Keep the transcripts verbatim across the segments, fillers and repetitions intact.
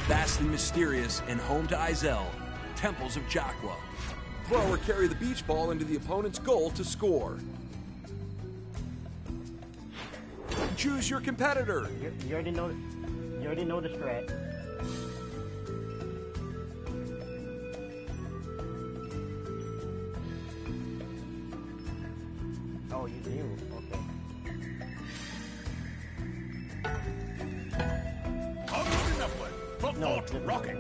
Vastly mysterious and home to Izel, Temples of Jaqua. Throw or carry the beach ball into the opponent's goal to score. Choose your competitor. You, you already know. You already know the strat. Oh, you do. Okay. Onward and upward. Football No, to rocking.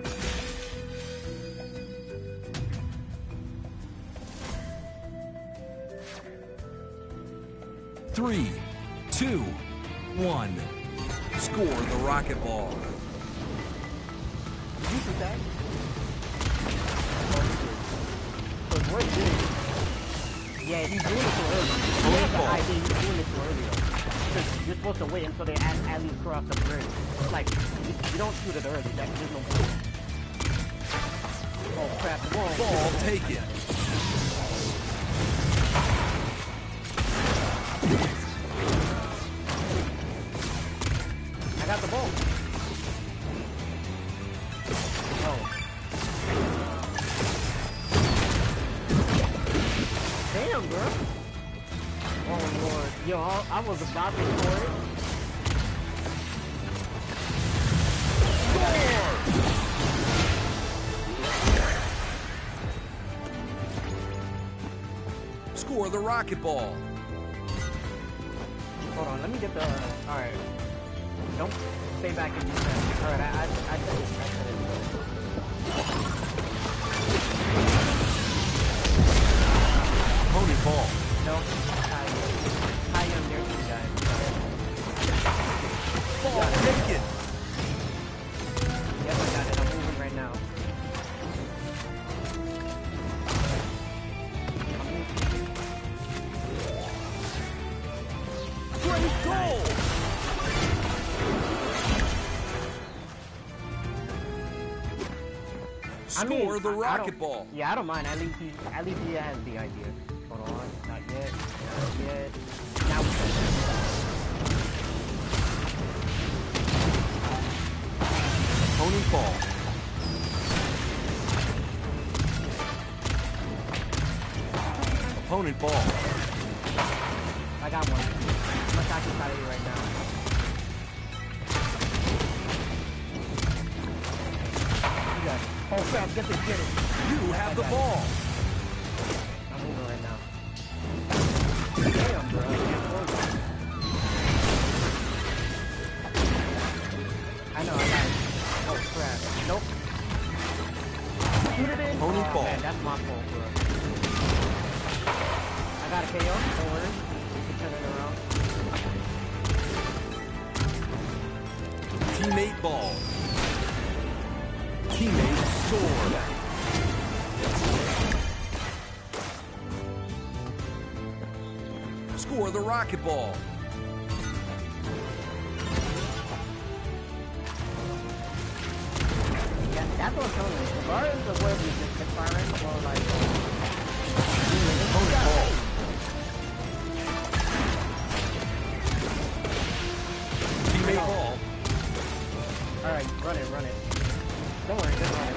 Three, two, one. Score the rocket ball. Did you do that? Because we're doing it. Yeah, he's doing it too early. He has the idea he's doing it too early though. Because you're supposed to wait until they at, at least cross the bridge. Like, you, you don't shoot it early. That, there's no point. Oh crap, whoa. Ball taken. I got the ball. Oh. Damn, bro. Oh, Lord. Yo, I, I was about to score it. Score! Score the rocket ball. Hold on, let me get the... Alright. Don't stay back and do that. Alright, I, I, I said it. I said it. Opponent ball. No. Hi. Hi, young there, two guys. Ball taken. Yep, I got it. I'm moving right now. Great goal. Score I mean, the I- I rocket don't- ball. Yeah, I don't mind. At least he, at least he has the idea. Hold on, not yet, not yet. Now we can. Opponent ball. Opponent ball. I got one. I'm attacking side of you right now. You got it. Oh crap! Get this, get it. You have the ball. I'm moving right now. Damn, bro. I can't close it. I know, I got it. Oh crap. Nope. Shoot it in. Opponent Oh, ball. man, that's my fault, bro. I got a K O. Don't worry. We can turn it around. Teammate ball. Teammate score. Score the rocket ball. Yeah, that's what I'm telling you. Regardless of where we just get firing, or like, Opponent ball. Teammate ball. alright, run it, run it. Don't worry, just run it.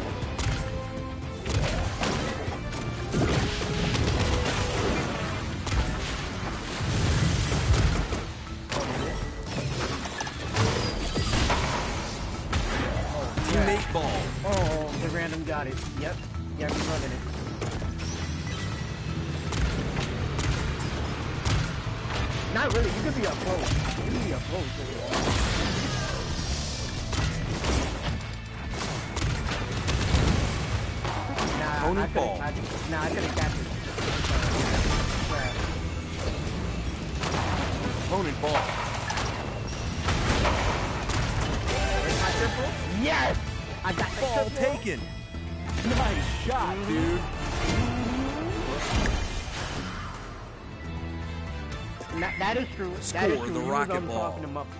Teammate ball. Oh, the random got it. Yep. Yep, he's running it. Not really. You could be up close. You could be up close. Nah, I Opponent couldn't. ball. I, nah, I couldn't catch it. Crap. Opponent ball. Is my triple? Yes! I got the Ball triple. taken. Nice shot, dude. That, that is true. That is Score true. the You rocket was, um, ball. talking him up.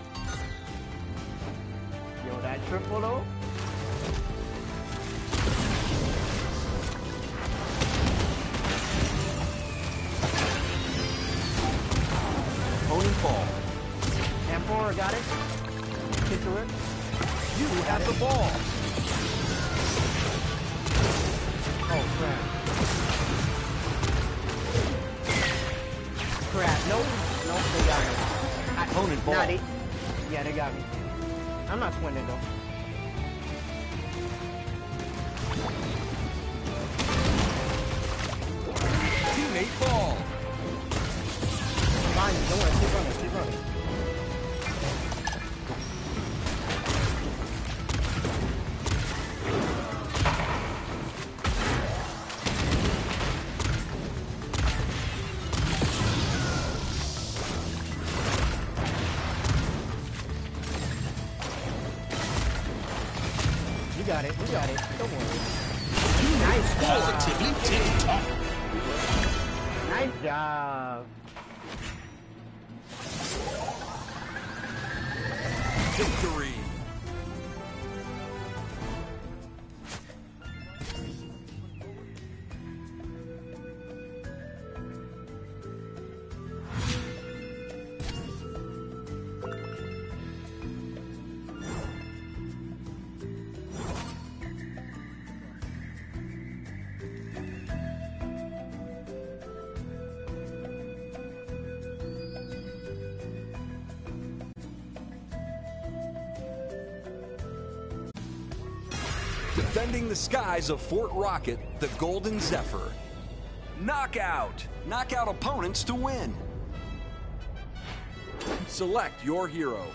Yo, that triple though. Opponent ball. And four got it. Hit to it. You have the ball. Oh, crap. Crap. Nope. Nope, they got me. I, Opponent ball. Nah, they, yeah, they got me. I'm not swinging, though. Teammate ball. Fine, don't worry. Keep running. Keep running. You got it. You got it. Don't worry. Nice job. Positively tip-top. Nice job. Victory. Defending the skies of Fort Rocket, the Golden Zephyr. Knockout! Knock out opponents to win. Select your hero.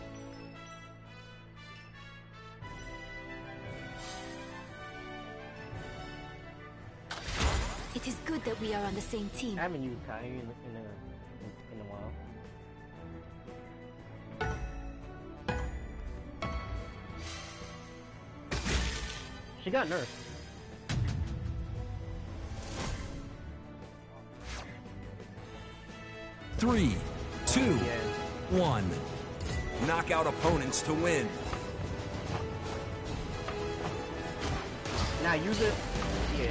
It is good that we are on the same team. I haven't used Kai in, in, a, in a while. She got nerfed. Three, two, Yeah. one. Knock out opponents to win. Now use it. Yeah.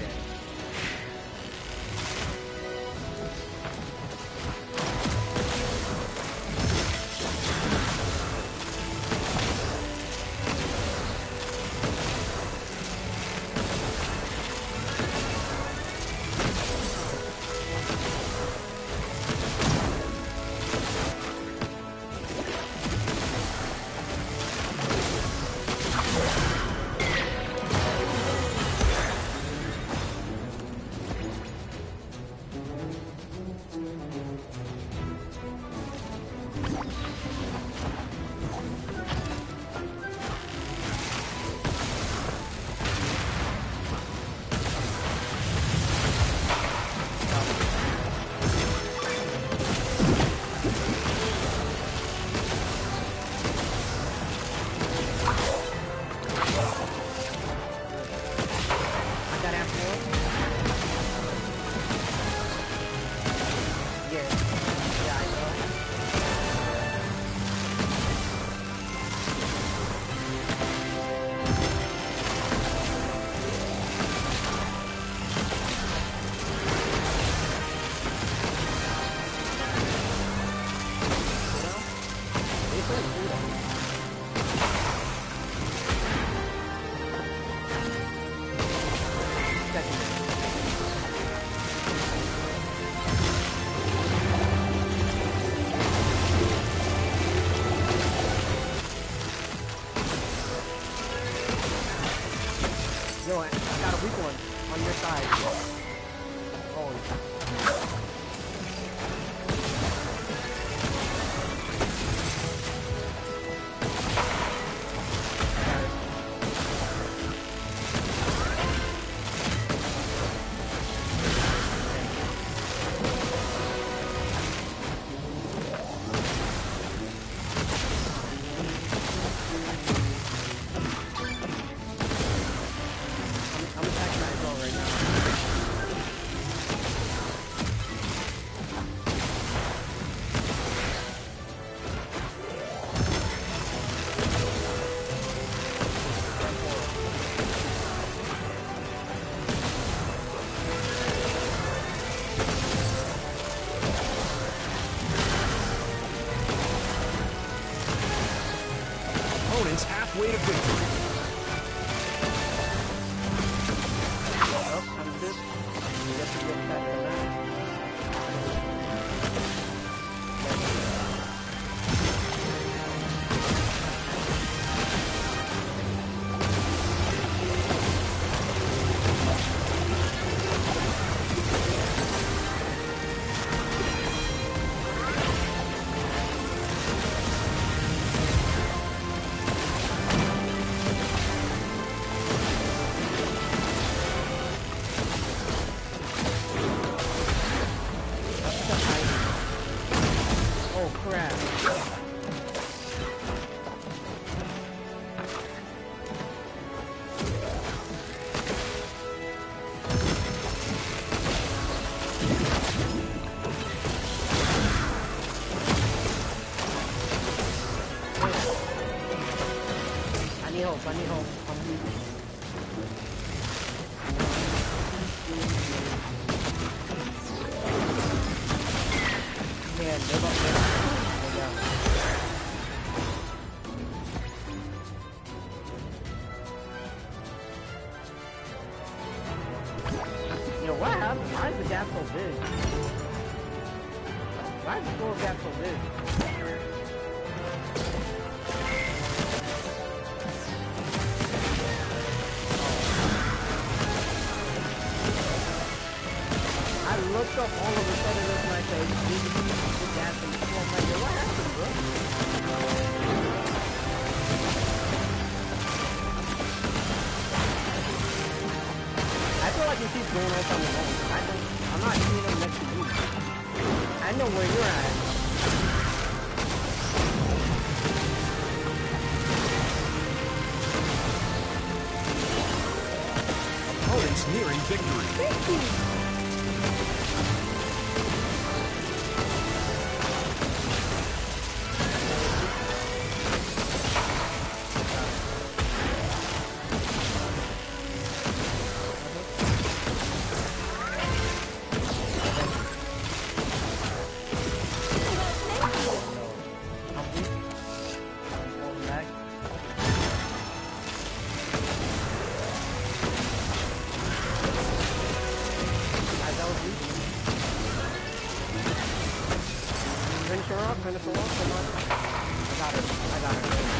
Yo, I, I got a weak one on your side. Oh. I'm attacking that as well right now. Yeah, live up there. Yeah. Yo, what happened? Why is the gap so big? Why is the score gap so big? I looked up all of a sudden it was like a big gap in the score. I'm like, yo, what happened, bro? I feel like he keeps doing that on his own. I don't, I'm not seeing him next to you. I know where you're at. Opponents nearing victory. Finish her off, finish her off, come on. I got her, I got her.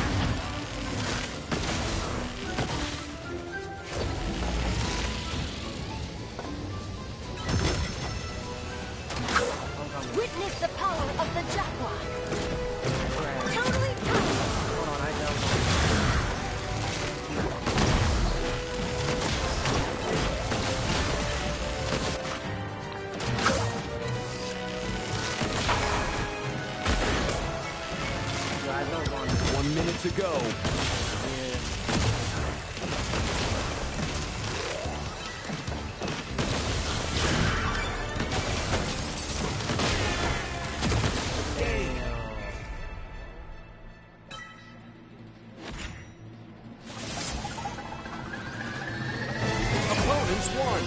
Witness the power of the Jaguar. Right. Totally tight. Hold on, I know. One minute to go. Opponents won.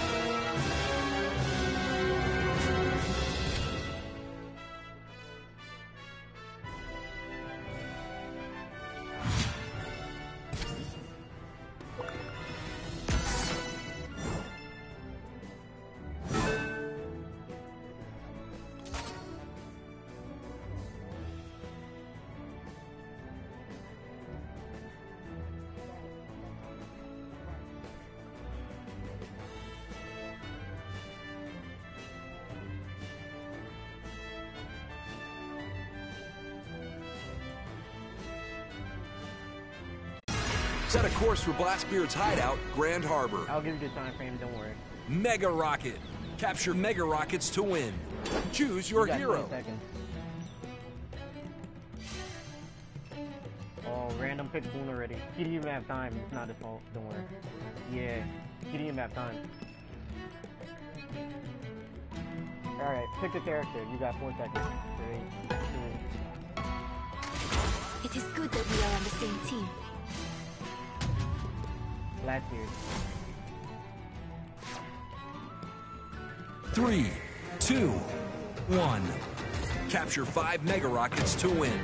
Set a course for Blastbeard's hideout, Grand Harbor. I'll give you the time frame, don't worry. Mega Rocket. Capture Mega Rockets to win. Choose your You got hero. twenty seconds. Oh, random pick Boone already. He didn't even have time. It's not his fault. Don't worry. Yeah, he didn't even have time. Alright, pick a character. You got four seconds. Three, two. It is good that we are on the same team. Last year. Three, two, one. Capture five Mega Rockets to win.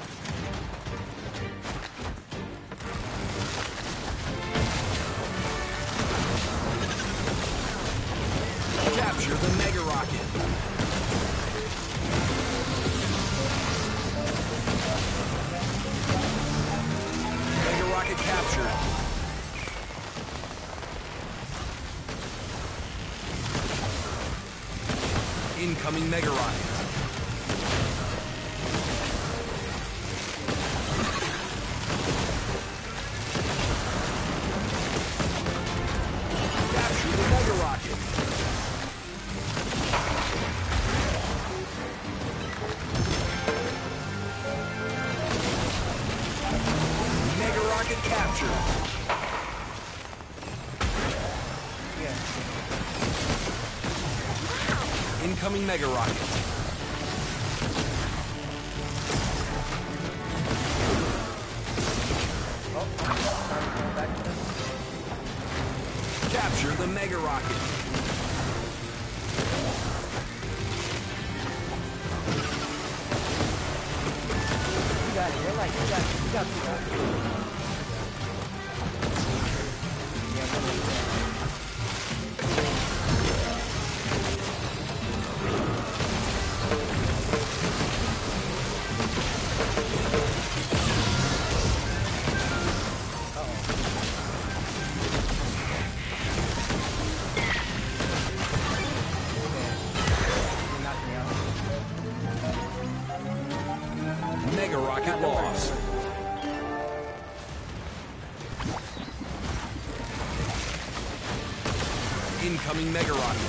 Capture the Mega Rocket. Mega Rocket captured. Incoming Mega Rocket. Capture the Mega Rocket. Mega Rocket captured. Yeah. Incoming Mega Rocket. Oh. the Mega Rocket. You got it. You're like, you got it. You got it. You got it. Yeah, come on. Mega Rocket lost. Incoming Mega Rocket.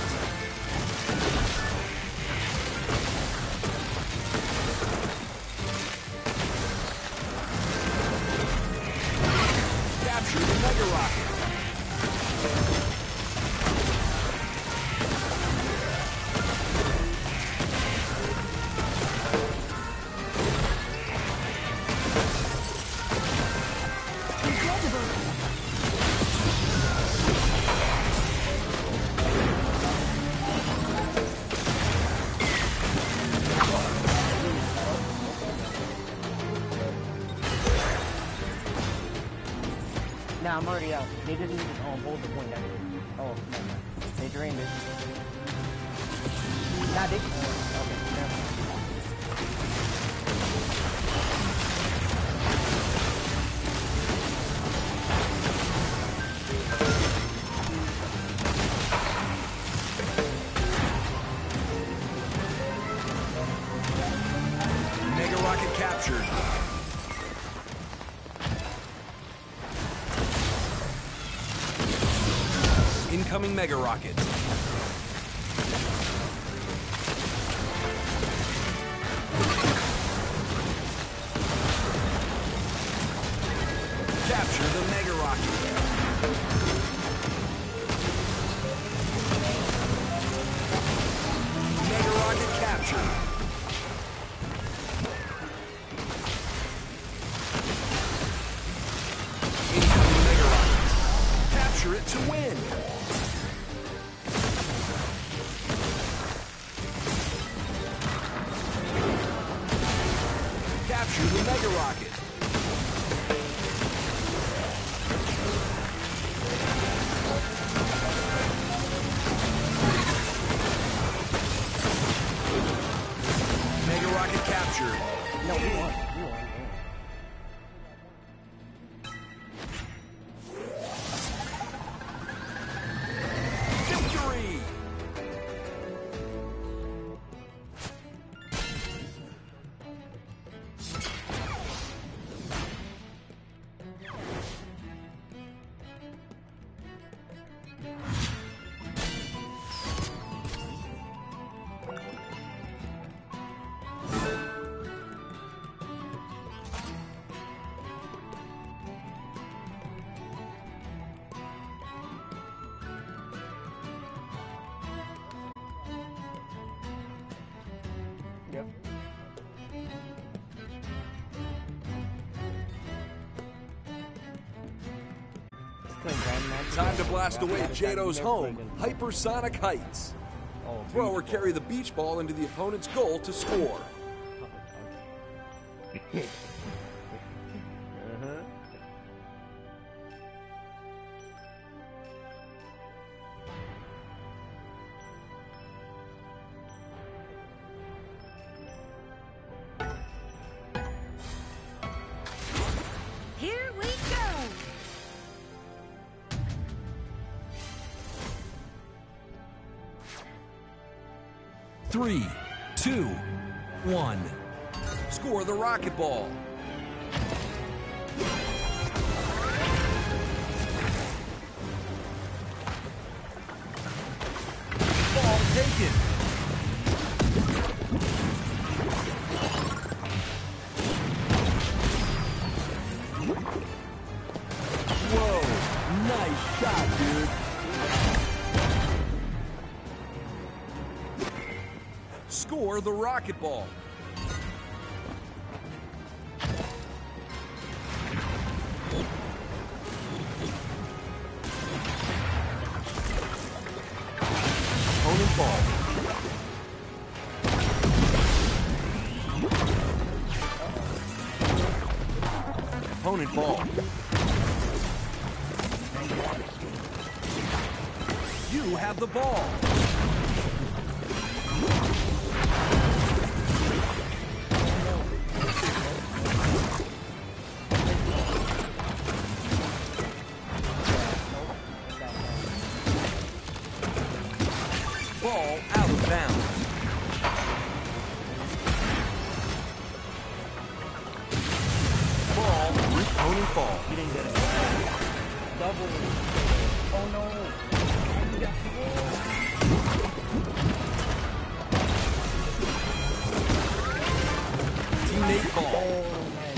Capture the Mega Rocket. Nah, I'm already out. They just need to um, hold the point. That's it. Oh, never mind. They drained it. Nah, they... Oh, okay, never mind. Mega Rocket captured. Incoming Mega Rocket. Capture the Mega Rocket. Mega Rocket captured. Incoming Mega Rocket. Capture it to win. Capture the Mega Rocket. Mega Rocket captured. No, we won. We won. Victory! Yep. Time to blast away Jado's home, Hypersonic Heights. Throw or carry the beach ball into the opponent's goal to score. Uh-huh. Here we go! Three, two, one. Score the rocket ball. Ball taken. Whoa, nice shot, dude. Score the rocket ball. ball. Opponent ball. You have the ball. Ball out of bounds. Ball, opponent ball. You didn't get it. Double. Oh no. You got the ball. Teammate ball. Oh man.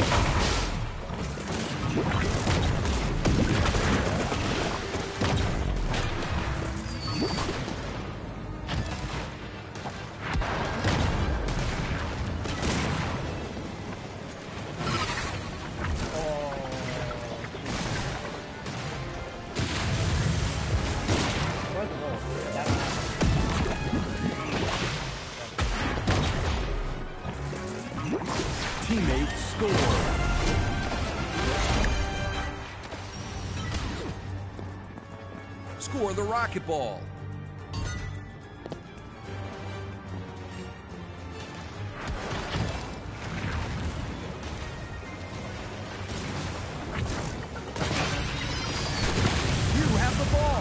Teammates score. Score the rocket ball. You have the ball.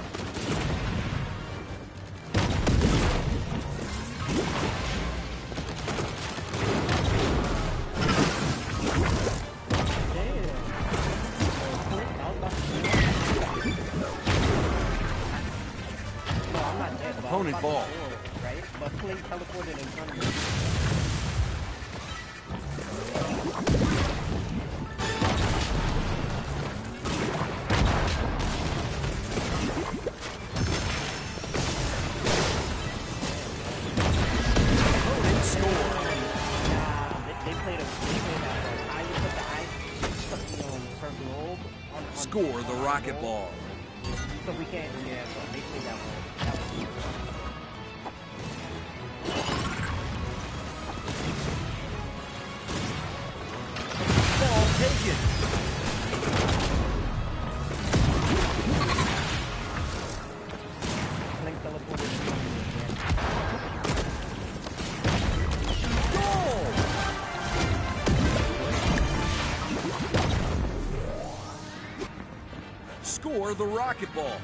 Opponent ball. Right? But play teleported in front of me. Opponent score. Nah, they, they played a they played that one. I put the ice, put the um, purple orb on, on Score the on rocket roll. ball. So we can't, yeah, so they played that one. That was Ball taken. Link teleported in front of me again. Goal. Score the rocket ball.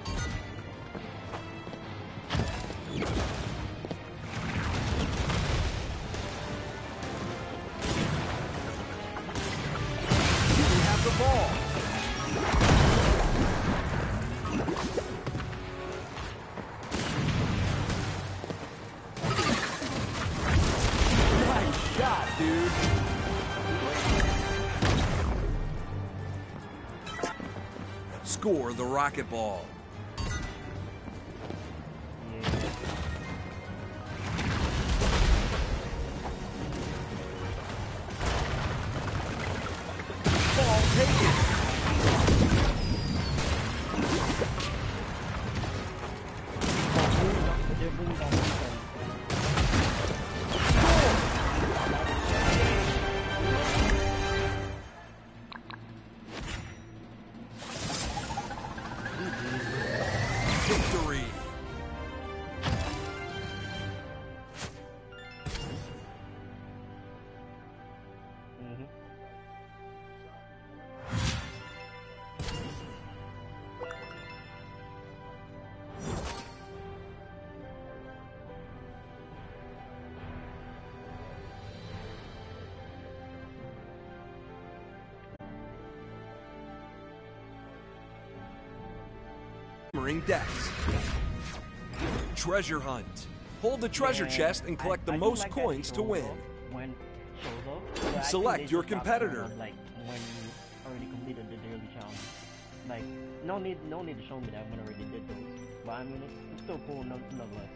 You have the ball. Nice shot, dude. Score the rocket ball. Ball taken. They're bringing down defense. Victory. Mm-hmm. Hammering decks. Treasure hunt. Hold the treasure Yeah, chest and collect I- the I do most like that coins to shows win. up When shows up, but I think Select they your should stop competitor. showing up, like when you already completed the daily challenge. Like no need, no need to show me that when I already did those. But I mean, it's, it's still cool nonetheless.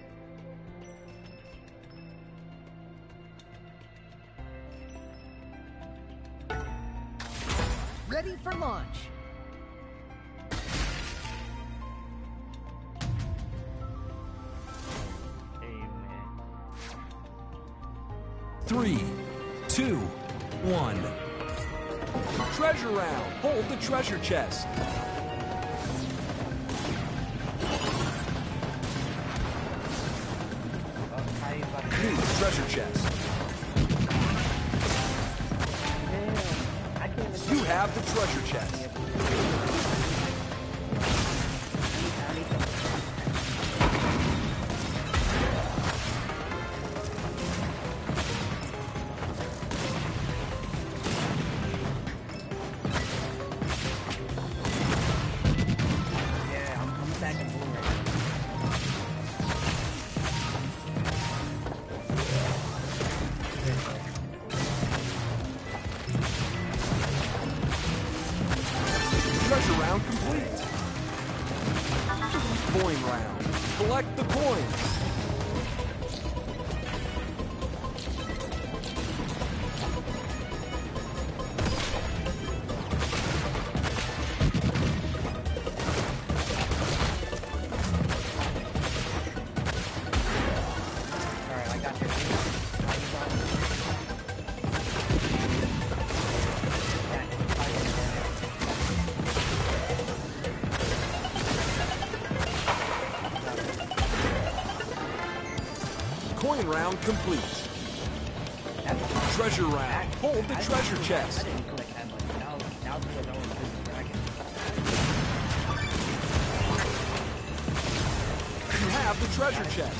Ready for launch. Three, two, one. Treasure round. Hold the treasure chest. New treasure chest. You have the treasure chest. Treasure round complete. Coin round. Collect the coins. Alright, I got this. Coin round complete. Treasure round. Hold the treasure I chest. didn't collect that much. Now, now because I know it's this dragon. You have the treasure chest.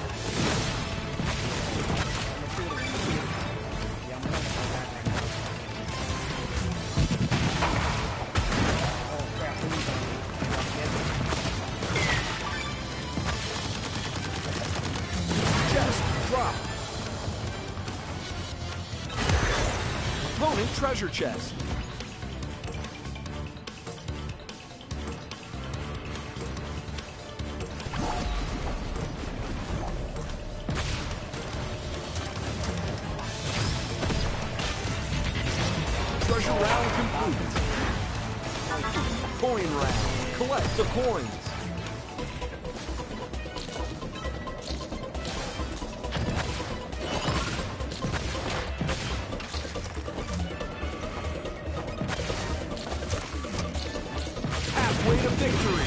Yeah, I'm gonna go back right now. Oh crap, what are you doing? Chest drop. Opponent treasure chest. Treasure round complete. Coin round. Collect the coins. Halfway to victory.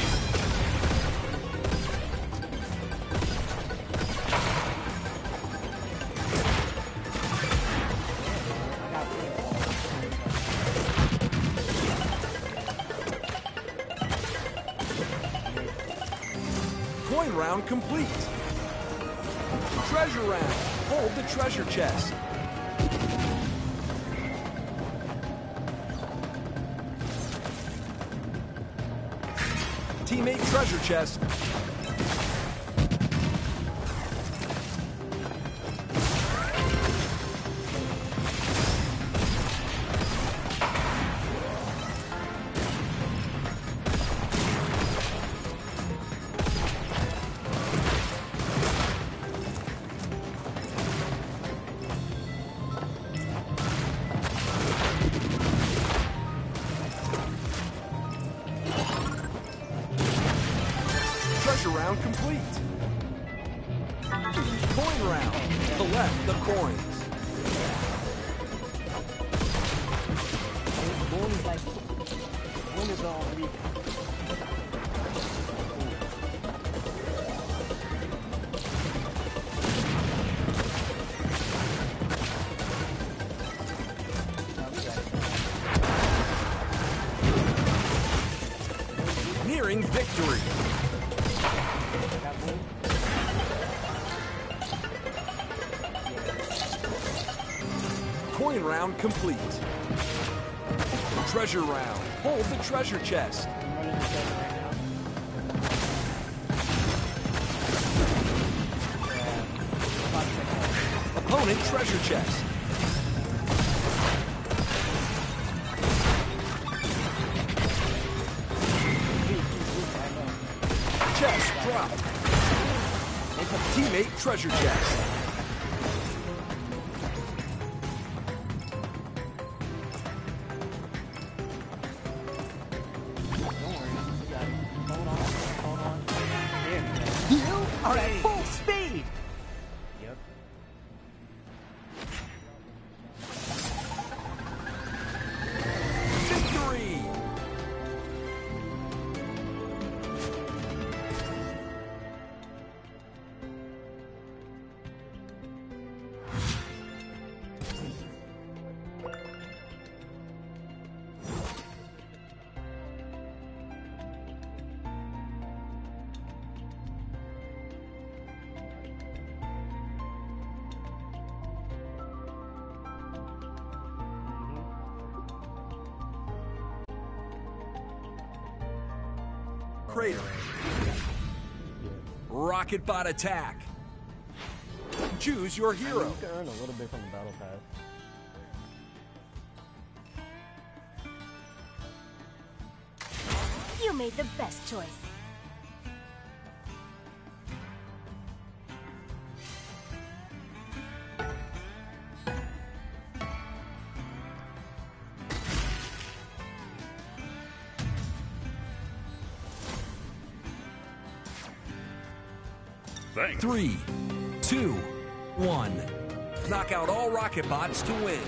Coin round complete. Treasure round. Hold the treasure chest. Teammate treasure chest. Treasure round complete. Coin round. Collect the coins. Boom is like, boom is all weak. Nearing victory. Got boom. Coin round complete. Treasure round. Hold the treasure chest. I'm running the treasure right now. Yeah. About to check out. Opponent treasure chest. Chest drop. Teammate treasure chest. Are at full speed. Yep. crater. Rocketbot attack. Choose your hero. You can earn a little bit from the battle pass. You made the best choice. Thanks. Three, two, one. Knock out all rocket bots to win.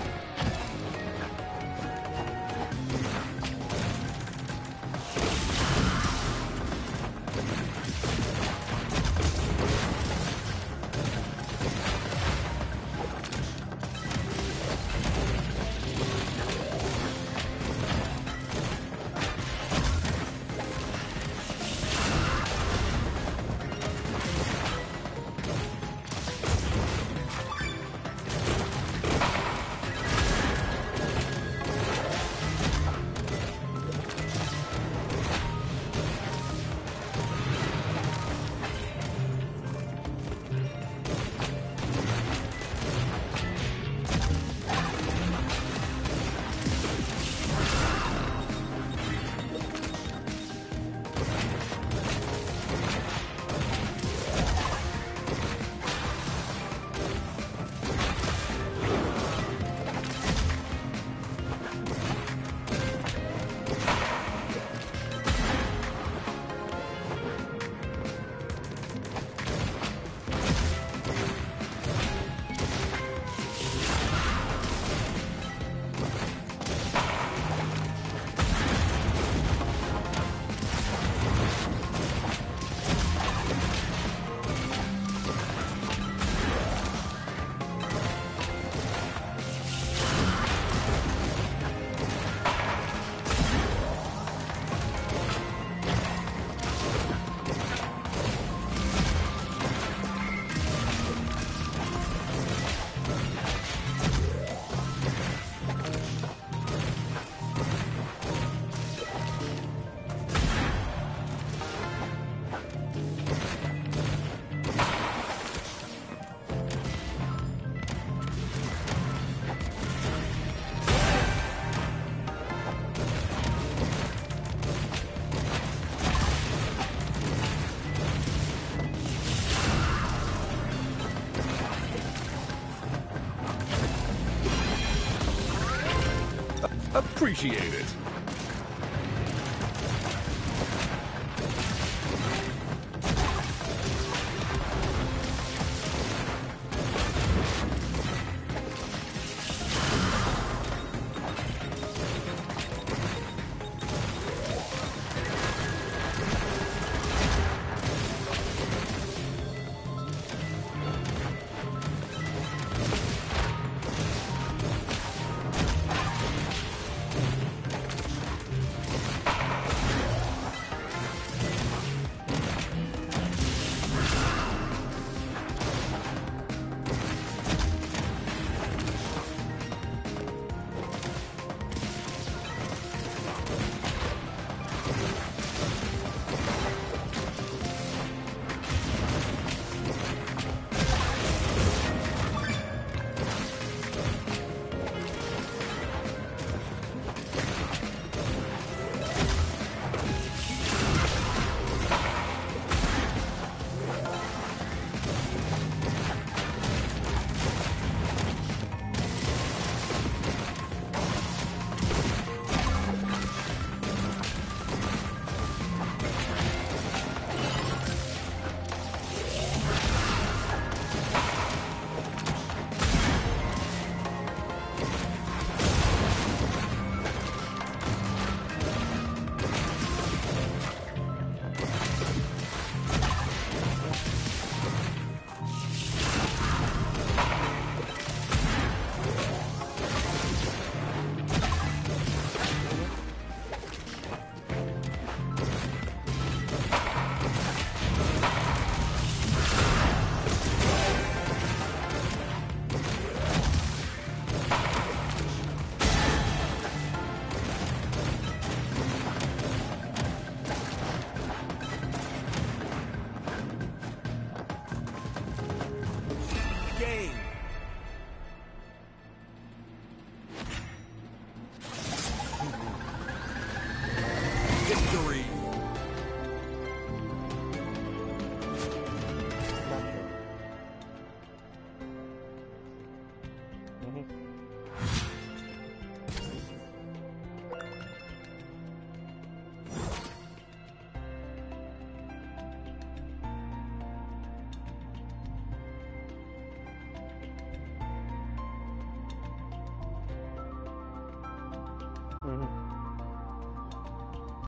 Appreciate it. Mm-hmm.